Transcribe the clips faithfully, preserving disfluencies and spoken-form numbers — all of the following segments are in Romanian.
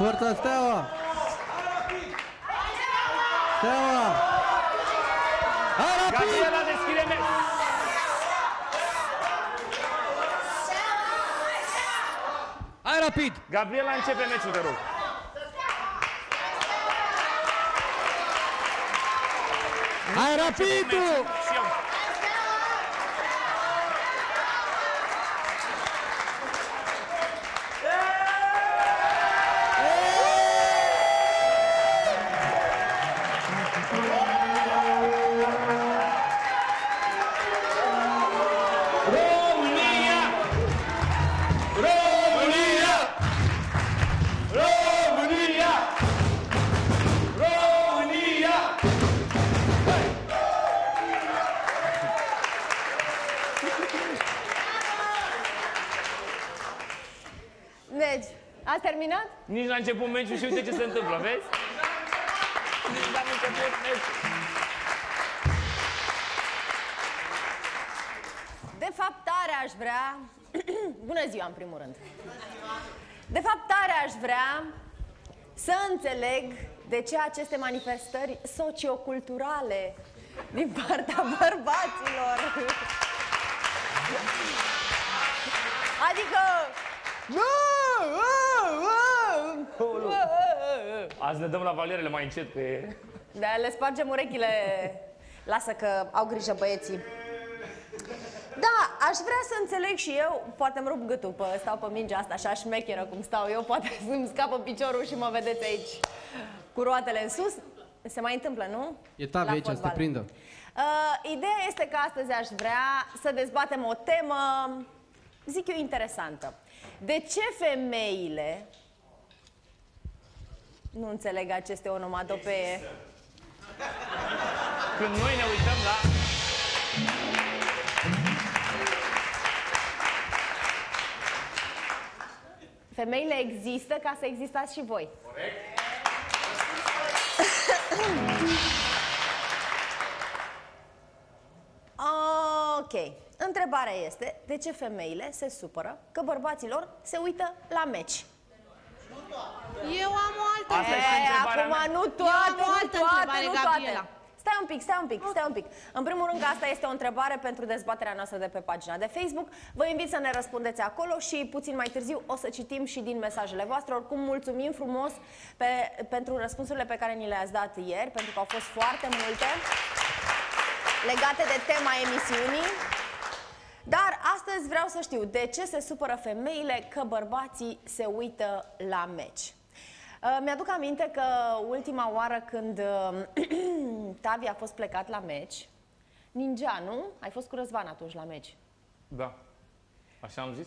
Forța Steaua! Steaua! Hai, Rapid! Gabriela, deschide meci! Hai, Rapid! Gabriela, începe meciul, te rog. Hai, Rapidul! Și eu. Deci, ați terminat? Nici la început meciul și uite ce se întâmplă, vezi? Nici la început meciul. De fapt, tare aș vrea... Bună ziua, în primul rând. De fapt, tare aș vrea să înțeleg de ce aceste manifestări socioculturale din partea bărbaților. Adică... Azi ne dăm la valierele mai încet pe... Da, le spargem urechile. Lasă că au grijă băieții. Da, aș vrea să înțeleg și eu, poate îmi rup gâtul, pe, stau pe mingea asta așa șmecheră cum stau eu, poate să-mi scapă piciorul și mă vedeți aici cu roatele în sus. Se mai întâmplă, nu? E tavi aici, să te prindă. Uh, ideea este că astăzi aș vrea să dezbatem o temă, zic eu, interesantă. De ce femeile... Nu înțeleg aceste onomatopee. Când noi ne uităm la... Femeile există ca să existați și voi. Corect. Ok. Întrebarea este, de ce femeile se supără că bărbaților se uită la meci? Eu am o altă Asta întrebare. e întrebarea Acum mea. nu toate, Eu am o nu altă toate, întrebare, nu Gabriela. toate. Stai un pic, stai un pic, stai un pic. În primul rând că asta este o întrebare pentru dezbaterea noastră de pe pagina de Facebook. Vă invit să ne răspundeți acolo și puțin mai târziu o să citim și din mesajele voastre. Oricum, mulțumim frumos pe, pentru răspunsurile pe care ni le-ați dat ieri, pentru că au fost foarte multe legate de tema emisiunii. Dar astăzi vreau să știu de ce se supără femeile că bărbații se uită la meci. Uh, Mi-aduc aminte că ultima oară când uh, Tavi a fost plecat la meci, Ninja, nu? Ai fost cu Răzvan atunci la meci. Da. Așa am zis?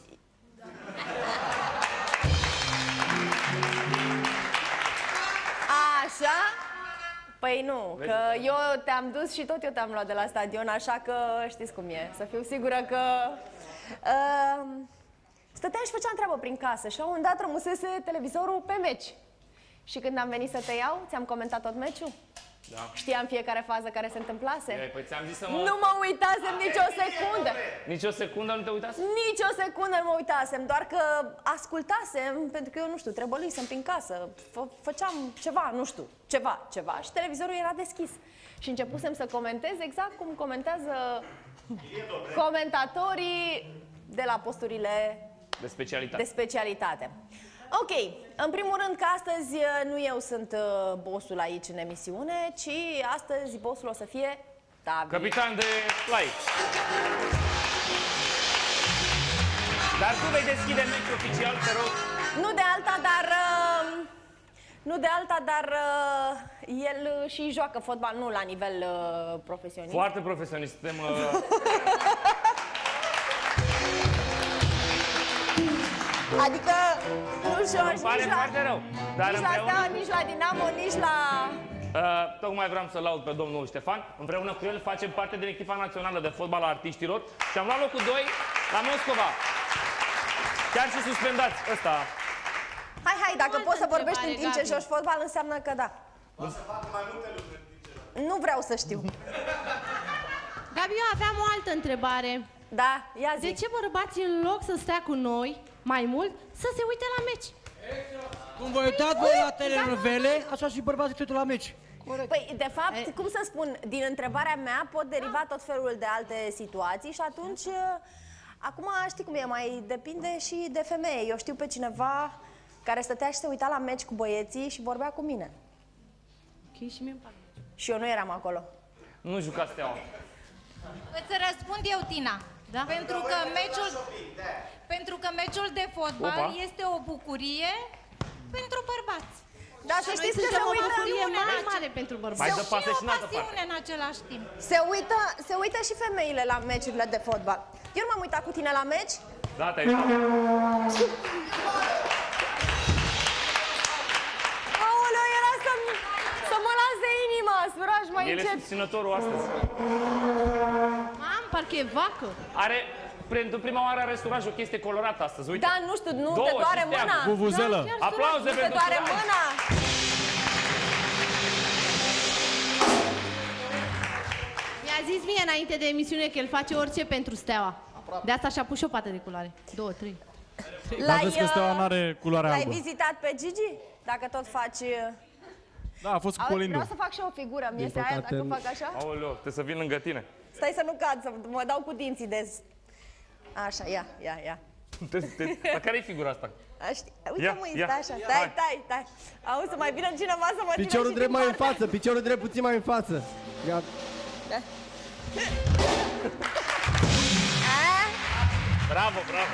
Așa? Păi nu, Vezi? că eu te-am dus și tot eu te-am luat de la stadion, așa că știți cum e, să fiu sigură că... Uh, stăteam și făceam treabă prin casă și la un moment dat rămusese televizorul pe meci. Și când am venit să te iau, ți-am comentat tot meciul? Da. Știam fiecare fază care se întâmplase? Ei, păi ți-am zis să mă... Nu mă uitasem nici o secundă! Nici o secundă nu te uitați? Nici o secundă nu mă uitasem, doar că ascultasem, pentru că eu, nu știu, trebăluisem prin casă, fă, făceam ceva, nu știu, ceva, ceva și televizorul era deschis. Și începusem să comentez exact cum comentează comentatorii de la posturile De specialitate. de specialitate. Ok, în primul rând că astăzi nu eu sunt uh, bossul aici în emisiune, ci astăzi bossul o să fie Tavi. Capitan de live. Dar tu vei deschide meciul oficial, te rog. Nu de alta, dar... Uh, nu de alta, dar uh, el și joacă fotbal, nu la nivel uh, profesionist. Foarte profesionist. Suntem... Uh... Adică nu joci Îmi pare nici la, foarte rău. Dar nici la împreună... Steaua, nici la Dinamo, nici la... Uh, tocmai vreau să laud pe domnul Ștefan. Împreună cu el facem parte din echipa națională de fotbal a artiștilor și am luat locul doi la Moscova. Chiar și suspendați ăsta. Hai, hai, dacă Altă poți să vorbești în întrebare, timp ce Gabi. joci fotbal, înseamnă că da. O să fac mai multe lucruri în timp ce... Nu vreau să știu. Gabi, eu aveam o altă întrebare. Da, ia zi. De ce bărbații, în loc să stea cu noi mai mult, să se uite la meci? Cum vă uitați voi la telenovele, așa și bărbații se uită la meci. Corect. Păi, de fapt, cum să spun, din întrebarea mea pot deriva tot felul de alte situații și atunci, acum știi cum e, mai depinde și de femeie. Eu știu pe cineva care stătea și se uita la meci cu băieții și vorbea cu mine. Ok, și mie îmi plac. Și eu nu eram acolo. Nu juca Steaua. Îți răspund eu, Tina. Da? Pentru că meciul, pentru că meciul de fotbal Opa. este o bucurie pentru bărbați. Dar să știți că se Suntem o uită, bucurie mare, mare pentru Mai bărbați. dă Și pase și o în altă pasiune parte. în același timp. se uită, se uită și femeile la meciurile de fotbal. Eu nu m-am uitat cu tine la meci. Da, te-ai uitat. Aoleu, era să, să mă lase inima, suraj mai El e încet. susținătorul astăzi. Mam, parcă e vacă. Are, pentru prima oară are suraj o chestie colorată astăzi, uite. Da, nu știu, nu Două te doare și steagul. mâna. Vuvuzelă. Da, chiar Aplauze Te pentru doare suraj. mâna. Mi-a zis mie înainte de emisiune că el face orice pentru Steaua. De asta și-a pus și o pată de culoare. Două, trei. Dar vezi că uh, Steaua n-are culoarea L-ai albă. vizitat pe Gigi? Dacă tot faci... uh, Da, a fost cu Auzi, Colindu. vreau să fac și eu o figură, mi este aia păcate, dacă nu. fac așa? Aoleu, trebuie să vin lângă tine. Stai să nu cad, să mă dau cu dinții de... Așa, ia, ia, ia. Te- te- Dar care e figura asta? Aști... Uite Ia, mă, ia. stai așa, Hai. stai, stai, stai. Auzi, să mai vină cineva să mă țină Piciorul și drept din mai în partea. față, piciorul drept puțin mai în față. Gata. A? Bravo, bravo.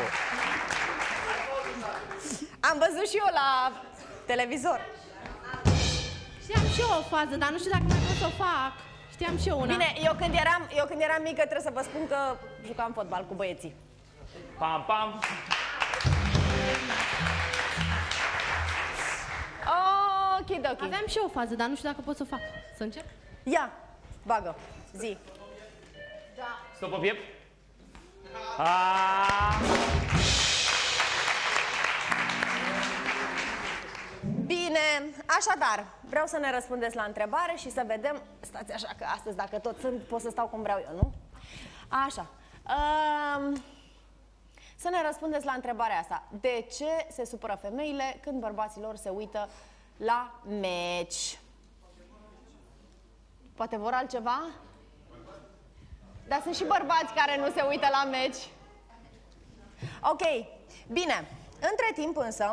Am văzut și eu la televizor. Știam și eu o fază, dar nu știu dacă mai pot să o fac. Știam și eu una. Bine, eu când eram, eu când eram mică trebuie să vă spun că jucam fotbal cu băieții. Pam, pam. Ok, ok. Aveam și eu o fază, dar nu știu dacă pot să o fac. Să încep? Ia, bagă, zi. Stop pe piept. Aaaa. Bine, așadar, vreau să ne răspundeți la întrebare și să vedem, stați așa că astăzi dacă tot sunt, pot să stau cum vreau eu, nu? Așa, um, să ne răspundeți la întrebarea asta. De ce se supără femeile când bărbații lor se uită la meci? Poate vor altceva? Dar sunt și bărbați care nu se uită la meci. Ok, bine, între timp însă,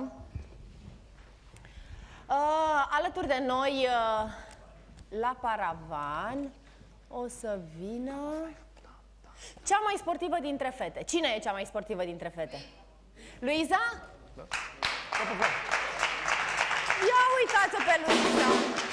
Uh, alături de noi, uh, la paravan, o să vină cea mai sportivă dintre fete. Cine e cea mai sportivă dintre fete? Luiza? Da. Ia uitați-o pe Luiza!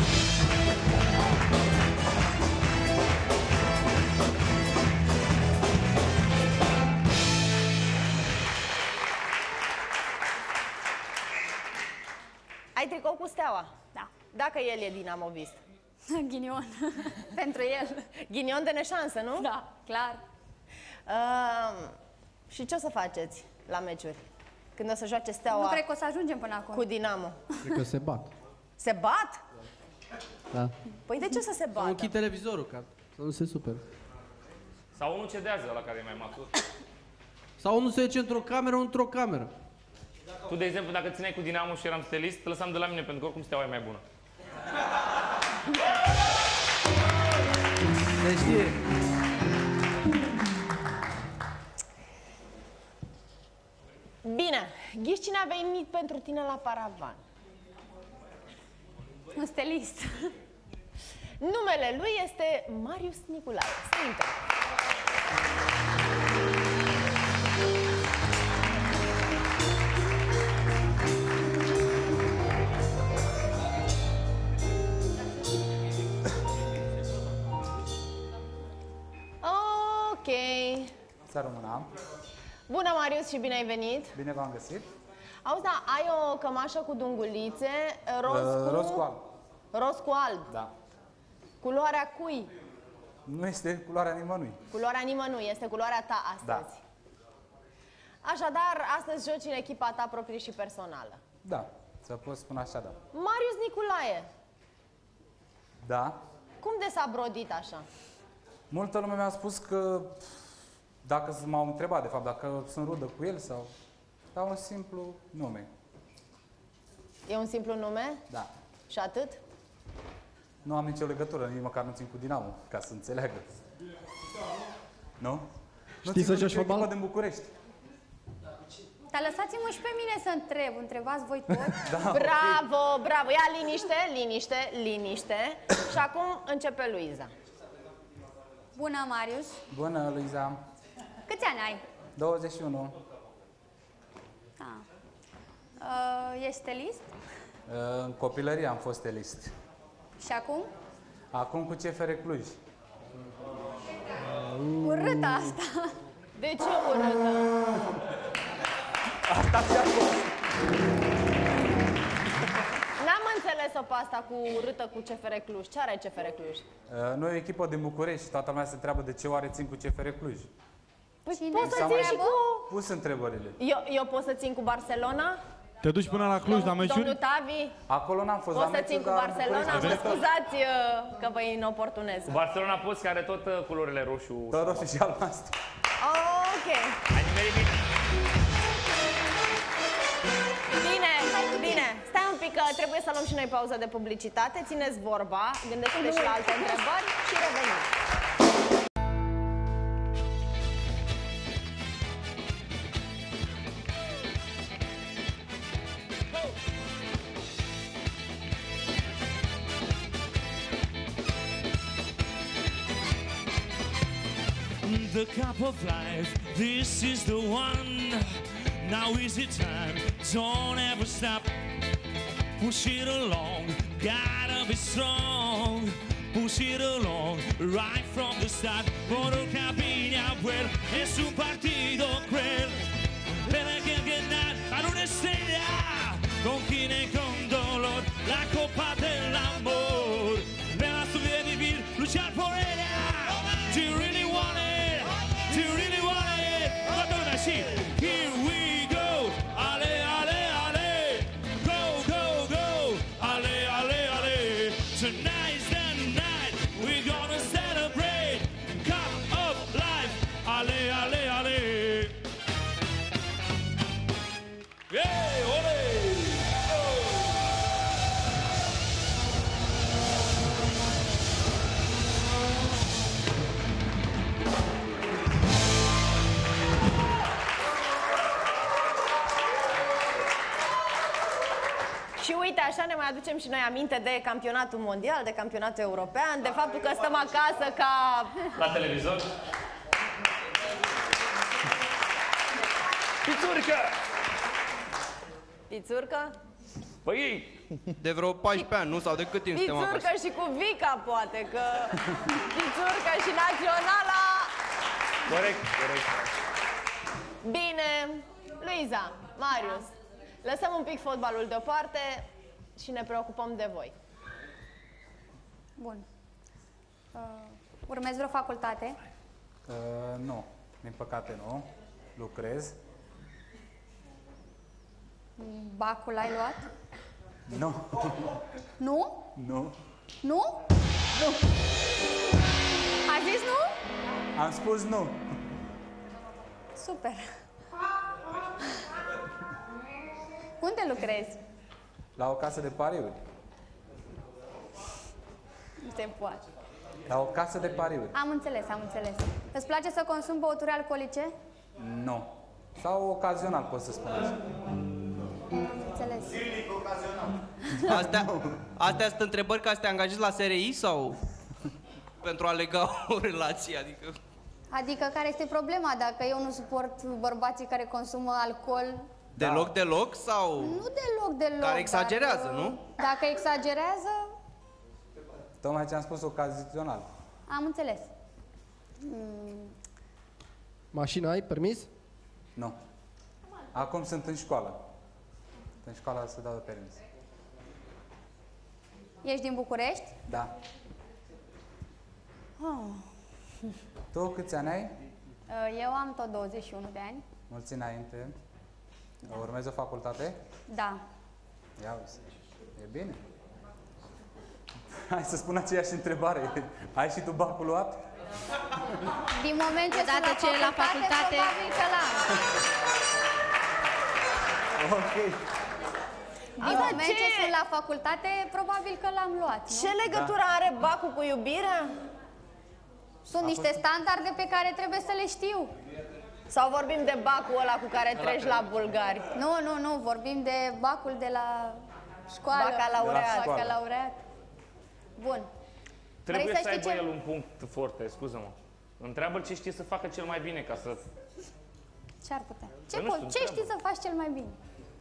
Ai tricou cu Steaua? Da. Dacă el e dinamovist. Ghinion. Pentru el. Ghinion de neșansă, nu? Da, clar. Uh, și ce o să faceți la meciuri? Când o să joace Steaua Nu cred că o să ajungem până acolo. cu Dinamo? Cred că se bat. Se bat? Da. Păi de ce să se Sau bată? închid televizorul, ca să nu se supere. Sau unul cedează, ăla care e mai matur. Sau unul se duce într-o cameră, unul într-o cameră. Tu, de exemplu, dacă țineai cu Dinamo și eram stelist, te lăsam de la mine, pentru că oricum Steaua e mai bună. Se știe. Bine, ghiși cine a venit pentru tine la paravan? Un stelist. Numele lui este Marius Niculae. Să intră. Ok. Să rămână. Bună, Marius, și bine ai venit. Bine v-am găsit. Auzi, da, ai o cămașă cu dungulițe, roz Uh, cu... roz cu alb. Roz cu alb. Da. Culoarea cui? Nu este culoarea nimănui. Culoarea nimănui, este culoarea ta astăzi. Da. Așadar, astăzi joci în echipa ta proprie și personală. Da. Să pot spune așa, da. Marius Niculae, Da. cum de s-a brodit așa? Multă lume mi-a spus că dacă m-au întrebat, de fapt, dacă sunt rudă cu el sau... Dar un simplu nume. E un simplu nume? Da. Și atât? Nu am nicio legătură, nici măcar nu țin cu Dinamo, ca să înțeleagă. Nu? Știi să joci fotbal? fotbal? Din București. Dar lăsați-mă și pe mine să întreb. Întrebați voi toți? Da, Bravo, bravo. Ia liniște, liniște, liniște. Și acum începe Luiza. Bună, Marius. Bună, Luiza. Câți ani ai? douăzeci și unu. Ah. Uh, ești stelist? În copilărie am fost stelist. Și acum? Acum cu C F R Cluj. Urâtă asta. De ce urâtă? Asta și-a fost. N-am înțeles-o pe asta cu urâtă cu C F R Cluj. Ce are C F R Cluj? Noi e o echipă din București și toată lumea se întreabă de ce oare țin cu C F R Cluj. Păi Cine poți să S-a ții mai și cu... pus întrebările. Eu, eu pot să țin cu Barcelona? Te duci până la Cluj, la meciuri? Domnul Tavi? Acolo n-am fost Pot la să țin meciuri, cu dar în Barcelona? București Mă am fost. scuzați uh, că vă inoportunez. Cu Barcelona poți, care tot uh, culorile roșu. Tot roșu și albastru. Ok. Ai nimerit bine. Bine, bine. Stai un pic că trebuie să luăm și noi pauză de publicitate. Țineți vorba, gândește-te și la alte întrebări și revenim. The cup of life, this is the one. Now is the time, don't ever stop. Push it along, gotta be strong. Push it along, right from the start. Por el camino, pues, es un partido cruel. Pero hay que ganar para una estrella, con quien y con dolor, la copa del amor. Verás tu vida vivir, luchar por ella. Do you really want it? Do you really want it? Here we go. Ale, ale, ale. Go, go, go. Ale, ale, ale. Tonight's the night we're gonna celebrate. Cup of life. Ale, ale, ale. Yeah, ole. Și uite, așa ne mai aducem și noi aminte de campionatul mondial, de campionatul european, de faptul că stăm acasă ca... La televizor. Pițurcă! Pițurcă? Păi ei. De vreo paisprezece ani, nu? Sau de cât timp suntem acasă? Pițurcă și cu Vica, poate, că... Pițurcă și Naționala... Corect, corect. Bine, Luiza, Marius, lăsăm un pic fotbalul deoparte și ne preocupăm de voi. Bun. Uh, urmezi vreo facultate? Uh, nu, din păcate nu. Lucrez. Bacul l-ai luat? Nu. Nu? Nu. Nu? Nu. A zis nu? Am spus nu. Super. Unde lucrezi? La o casă de pariuri. Nu se poate. La o casă de pariuri. Am înțeles, am înțeles. Îți place să consumi băuturi alcoolice? Nu. Sau ocazional, pot să spun așa. Înțeles. Zilnic, ocazional. Astea, astea sunt întrebări ca să te angajezi la S R I sau pentru a lega o relație? Adică... Adică care este problema dacă eu nu suport bărbații care consumă alcool? Deloc, Da. deloc sau... Nu deloc, deloc. Care exagerează, dacă, nu? Dacă exagerează, Tocmai ce am spus, ocazional. am înțeles. Mm, Mașina ai, permis? Nu. Acum sunt în școală. În școală să dau de permis. ești din București? Da. Oh. Tu câți ani ai? Eu am tot douăzeci și unu de ani. Mulți înainte. Urmezi o facultate? Da. Ia uzi. E bine. Hai să spun aceeași întrebare. Ai și tu bacul luat? Din moment ce Odată sunt ce e la facultate- probabil că la... Ok. Din moment ce sunt la facultate, probabil că l-am luat, nu? Ce legătură are bacul cu iubirea? Sunt niște standarde pe care trebuie să le știu. Sau vorbim de bacul ăla cu care treci la bulgari? Nu, nu, nu, vorbim de bacul de la școală. Bacalaureat. Bacalaureat. Bun. Trebuie Vrei să, să aibă știi ce- el un punct foarte, scuză-mă. Întreabă-l ce știe să facă cel mai bine ca să... Ce ar putea? Ce, Păi nu po- știu, ce întreabă. știi să faci cel mai bine?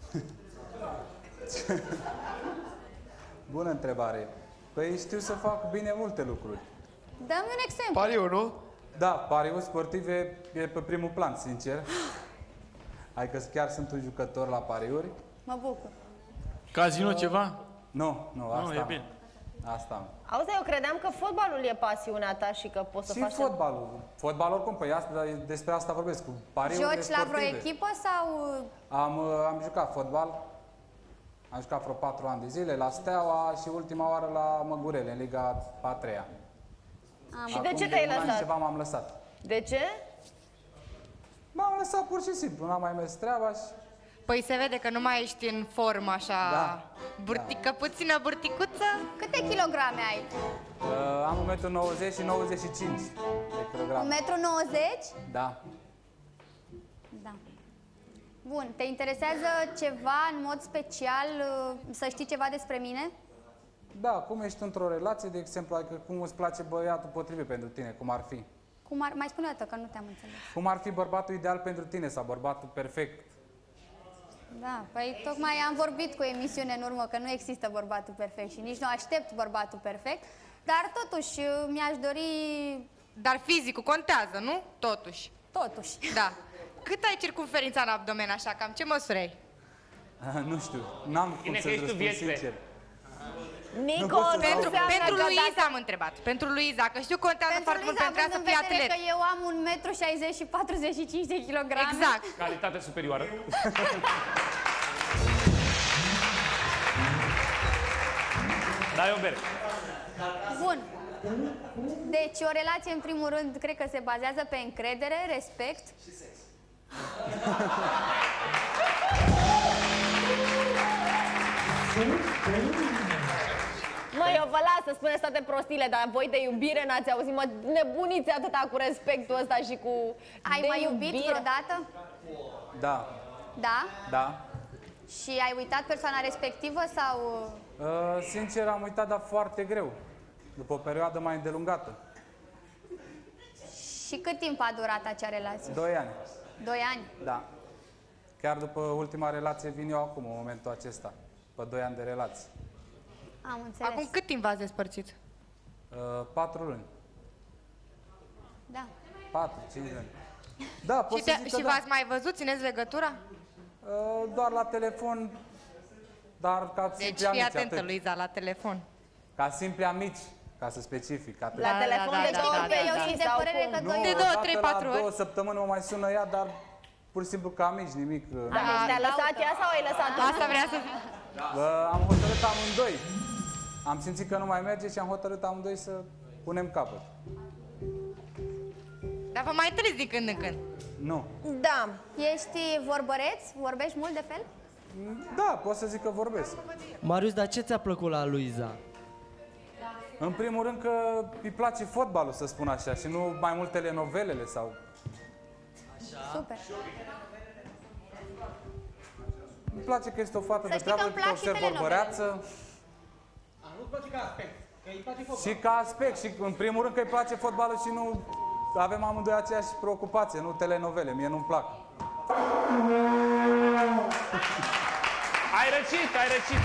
Bună întrebare. Păi știu să fac bine multe lucruri. Dă-mi un exemplu. Pariu, nu? Da, pariul sportiv e, e pe primul plan, sincer. Adică chiar sunt un jucător la pariuri. Mă bucur. Casino ceva? Nu, nu, asta Nu, e am. bine. Asta am. Auzi, eu credeam că fotbalul e pasiunea ta și că poți să Și faci... fotbalul. Fotbal oricum, păi asta, dar despre asta vorbesc, cu pariurile Joci la vreo sportive. echipă sau... Am, uh, am jucat fotbal, am jucat vreo patru ani de zile la Steaua și ultima oară la Măgurele, în Liga a treia. Am. Și de Acum ce te-ai un an și lăsat? ceva m-am lăsat. De ce? M-am lăsat pur și simplu, n-am mai mers treaba și... Păi se vede că nu mai ești în formă așa, Da. burtică, puțină burticuță. Câte kilograme ai? Uh, am un metru nouăzeci și nouăzeci și cinci de un kilograme. metru nouăzeci? Da. Da. Bun, te interesează ceva în mod special, uh, să știi ceva despre mine? Da, cum ești într-o relație, de exemplu, adică cum îți place băiatul potrivit pentru tine, cum ar fi? Cum ar... Mai spune o dată, că nu te-am înțeles. Cum ar fi bărbatul ideal pentru tine sau bărbatul perfect? Da, păi tocmai am vorbit cu emisiune în urmă că nu există bărbatul perfect și nici nu aștept bărbatul perfect, dar totuși uh, mi-aș dori... Dar fizicul contează, nu? Totuși. Totuși. Da. Cât ai circumferința în abdomen așa? Cam ce măsură ai? Nu știu, n-am cum Bine că să-ți ești tu răspund viețile. sincer. Nico, pot să nu dau- Pentru, înseamnă pentru că Luiza dacă- am întrebat. Pentru Luiza, că știu contează Pentru foarte mult, Luiza, pentru ea având să în fie vedere atlet. că eu am un metru șaizeci și patruzeci și cinci de kilograme. Exact. Calitate superioară. Da, eu bere. Bun. Deci, o relație, în primul rând, cred că se bazează pe încredere, respect. Și sex. Mă, eu vă las să spuneți toate prostile, dar voi de iubire n-ați auzit, mă nebuniți atâta cu respectul ăsta și cu... Ai de mai iubit iubire. vreodată? Da, Da? da. Și ai uitat persoana respectivă sau... Uh, sincer, am uitat, dar foarte greu. După o perioadă mai îndelungată. Și cât timp a durat acea relație? Doi ani. Doi ani? Da. Chiar după ultima relație vin eu acum, în momentul acesta. După doi ani de relație. Am înțeles. Acum cât timp v-ați despărțit? Uh, patru luni. Da. Patru, cinci luni. Da, pot Și, să te, zic că și da. v-ați mai văzut? Țineți legătura? Uh, doar la telefon, dar ca Deci simpli fii amici, atentă, atât. Luiza, la telefon. Ca simpli amici, ca să specific, atât. La Da, telefon da, de da, două da, ori da, pe da. zi Eu sunt de sau părere cum? că Nu, doi... De două, odată trei, la patru ori. două săptămâni mă mai sună ea, dar pur și simplu ca amici, nimic. uh, Da, deci te-a lăsat ea sau ai lăsat tu? Asta vrea să zic. Uh, am hotărât amândoi. Am simțit că nu mai merge și am hotărât amândoi să punem capăt. Dar vă mai întâlniți din când în când. Nu. Da. Ești vorbăreț? Vorbești mult de fel? Da, pot să zic că vorbesc. Marius, dar ce ți-a plăcut la Luiza? În primul rând că îi place fotbalul, să spun așa, și nu mai mult telenovelele sau... Super. Îmi place că este o fată Să de știi că treabă, îmi plac că și observ telenovele. vorbăreață. Și ca aspect, și în primul rând că îi place fotbalul și nu avem amândoi aceeași preocupație, nu telenovele, mie nu-mi plac. Ai răcit, ai răcit.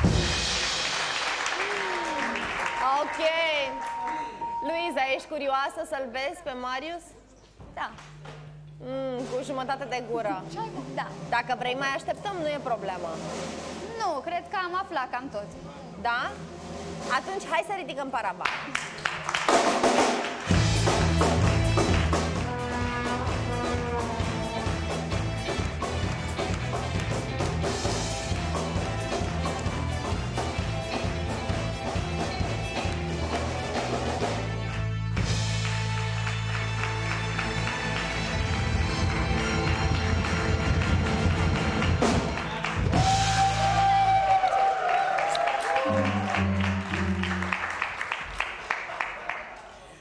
Ok. Luiza, ești curioasă să-l vezi pe Marius? Da. Mm, cu jumătate de gură. Da. Dacă vrei mai așteptăm, nu e problemă. Nu, cred că am aflat cam tot. Da? Atunci hai să ridicăm paravan.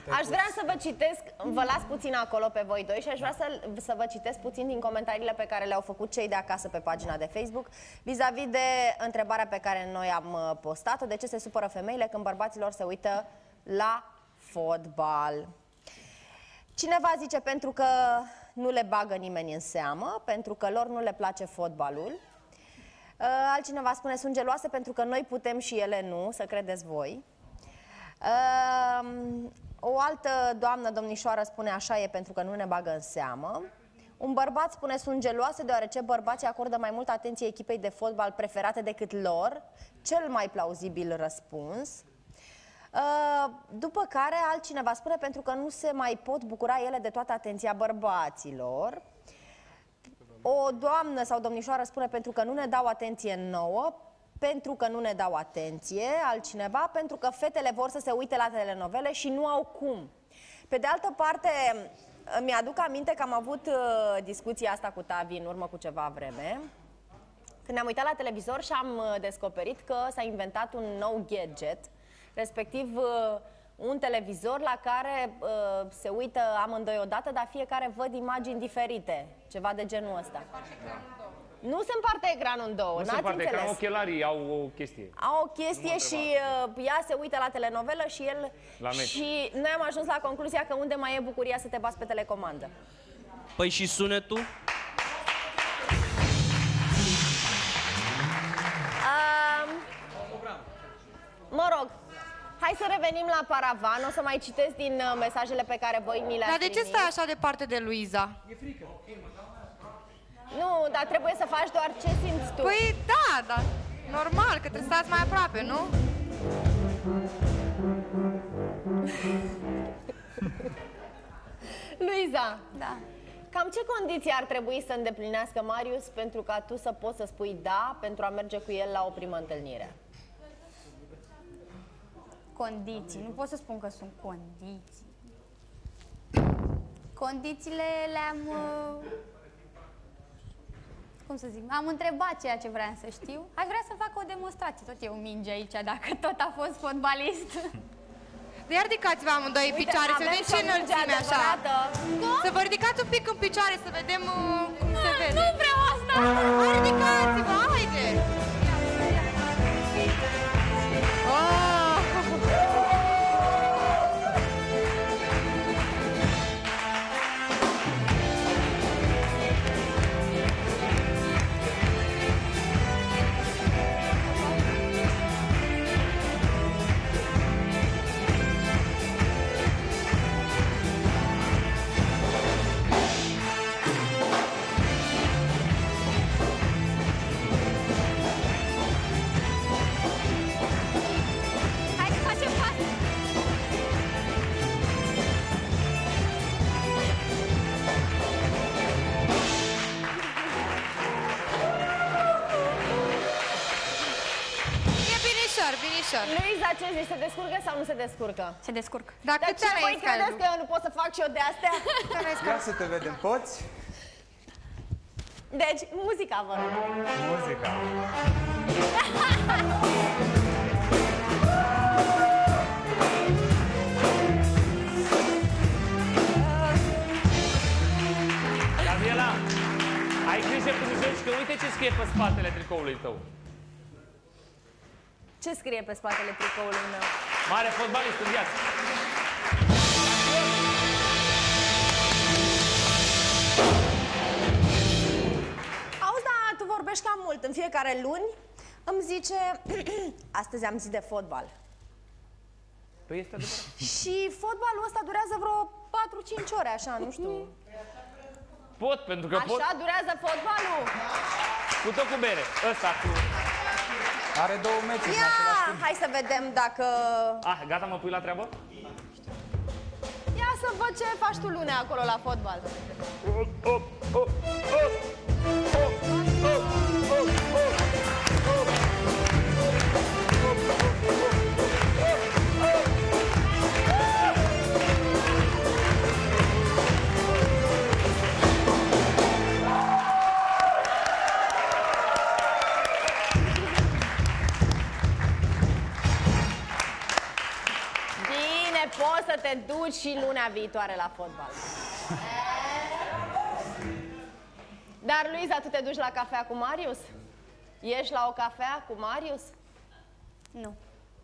Aș vrea să vă citesc, vă las puțin acolo pe voi doi și aș vrea să, să vă citesc puțin din comentariile pe care le-au făcut cei de acasă pe pagina de Facebook vis-a-vis de întrebarea pe care noi am postat-o, de ce se supără femeile când bărbaților se uită la fotbal. Cineva zice pentru că nu le bagă nimeni în seamă, pentru că lor nu le place fotbalul. Altcineva spune sunt geloase pentru că noi putem și ele nu, să credeți voi. O altă doamnă, domnișoară, spune așa e pentru că nu ne bagă în seamă. Un bărbat spune sunt geloase deoarece bărbații acordă mai multă atenție echipei de fotbal preferate decât lor. Cel mai plauzibil răspuns. După care altcineva spune pentru că nu se mai pot bucura ele de toată atenția bărbaților. O doamnă sau domnișoară spune pentru că nu ne dau atenție nouă, pentru că nu ne dau atenție, altcineva, pentru că fetele vor să se uite la telenovele și nu au cum. Pe de altă parte, mi-aduc aminte că am avut uh, discuția asta cu Tavi în urmă cu ceva vreme, când ne-am uitat la televizor și am uh, descoperit că s-a inventat un nou gadget, respectiv uh, un televizor la care uh, se uită amândoi odată, dar fiecare văd imagini diferite, ceva de genul ăsta. Nu se împarte ecranul în două, nu se împarte ecranul, ochelarii au o chestie. Au o chestie și uh, ea se uită la telenovelă și el... La meci. Și noi am ajuns la concluzia că unde mai e bucuria să te bați pe telecomandă. Păi și sunetul? Uh, mă rog, hai să revenim la paravan, o să mai citesc din uh, mesajele pe care voi mi le-ați Dar de ce primit. stai așa departe de Luiza? E frică. Nu, dar trebuie să faci doar ce simți tu. Păi da, dar normal, că trebuie să stați mai aproape, nu? Luiza, Da. cam ce condiții ar trebui să îndeplinească Marius pentru ca tu să poți să spui da pentru a merge cu el la o primă întâlnire? Condiții. Nu pot să spun că sunt condiții. Condițiile le-am... Uh... Cum să zic? Am întrebat ceea ce vreau să știu. Aș vrea să fac o demonstrație. Tot eu minge aici, dacă tot a fost fotbalist. Ia ridicați-vă amândoi în picioare, să vedem ce înălțime așa. Să vă ridicați un pic în picioare, să vedem uh, cum se vede. Nu vreau asta! Hai, ridicați-vă, haide! Oh! Luiza, ce zici, se descurcă sau nu se descurcă? Se descurcă. Dar Dar ce, voi credeți că eu nu pot să fac și eu de astea? Ia să te vedem, poți? Deci, muzica, vă rog. Muzica. Gabriela, ai grijă când joci, că uite ce scrie pe spatele tricoului tău. Ce scrie pe spatele tricoului meu? Mare fotbalist în viață. Auzi, dar tu vorbești cam mult. În fiecare luni îmi zice, astăzi am zi de fotbal. Păi este adevărat. Și fotbalul ăsta durează vreo patru cinci ore, așa, nu știu. Pot, pentru că așa pot. Așa durează fotbalul? Cu tot cu bere. Ăsta cu... Are două meciuri. Ia, hai să vedem dacă... Ah, gata, mă pui la treabă? Ia să văd ce faci tu lunea acolo la fotbal. Oh, oh, oh, oh, oh, oh, oh, oh. Poți să te te duci și lunea viitoare la fotbal. Dar, Luiza, tu te duci la cafea cu Marius? Ești la o cafea cu Marius? Nu.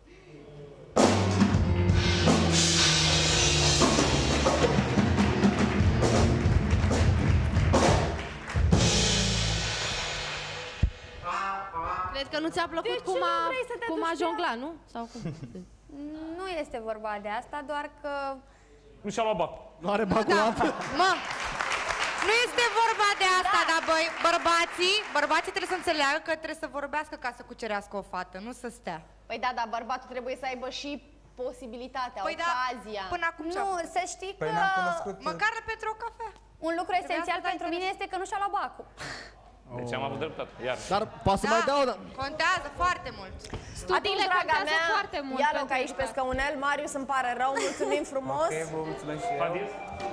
Cred că nu ți-a plăcut De cum ce nu a, vrei să te cum duci a pe ea? jonglat, nu? Sau cum? Nu este vorba de asta, doar că... Nu și-a luat bac. Nu are bacul la apă. Mă, nu este vorba de asta, da. Dar băi, bărbații, bărbații trebuie să înțeleagă că trebuie să vorbească ca să cucerească o fată, nu să stea. Păi da, dar bărbatul trebuie să aibă și posibilitatea, Păi da, ocazia. până acum ce-a Nu, făcut? să știi că Păi ne-am cunoscut... Măcar pentru o cafea. un lucru Trebuia esențial să dai pentru mine interes. este că nu și-a luat bacul. Deci am avut dreptate, iar. Dar poate să Da, mai dau, dar... contează foarte mult. Atunci, Studiile draga contează mea, foarte mult ia loc pentru aici pe educație. scaunel. Marius, îmi pare rău, mulțumim frumos. Ok, vă mulțumesc și eu. Fadil?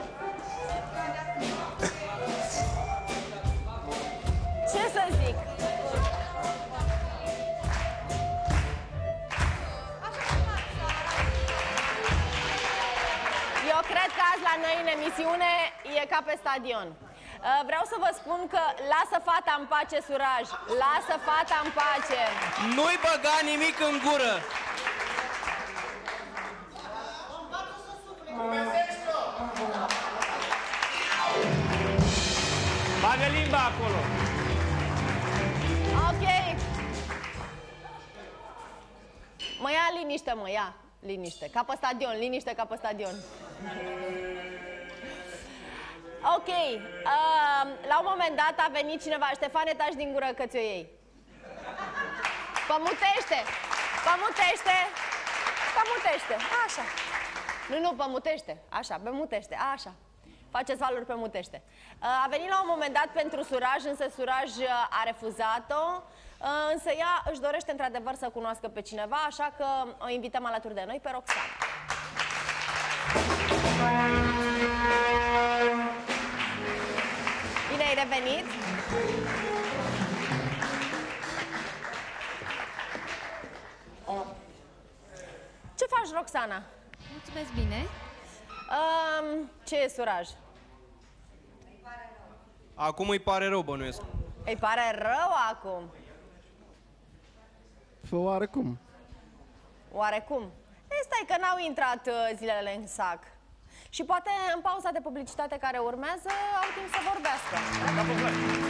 Ce să zic? Eu cred că azi la noi în emisiune e ca pe stadion. Uh, Vreau să vă spun că lasă fata în pace, Suraj. Lasă fata în pace. Nu-i băga nimic în gură. Bagă limba acolo. Ok. Mă ia liniște, mă ia liniște. Ca pe stadion, liniște ca pe stadion. Ok. Uh, la un moment dat a venit cineva. Ștefane, taci din gură că ți-o iei. Pămutește. Pămutește. Pămutește. Așa. Nu, nu, pămutește. Așa, pămutește. Așa. Faceți valuri pe mutește. A venit la un moment dat pentru Suraj, însă Suraj a refuzat-o. Însă ea își dorește într-adevăr să cunoască pe cineva, așa că o invităm alături de noi pe Roxana. Bine ai revenit! Ce faci, Roxana? Mulțumesc bine. Um, ce e Suraj? Acum îi pare rău, bănuiesc. Îi pare rău acum? Fă oarecum. Oarecum? E, stai că n-au intrat uh, zilele în sac. Și poate în pauza de publicitate care urmează au timp să vorbească.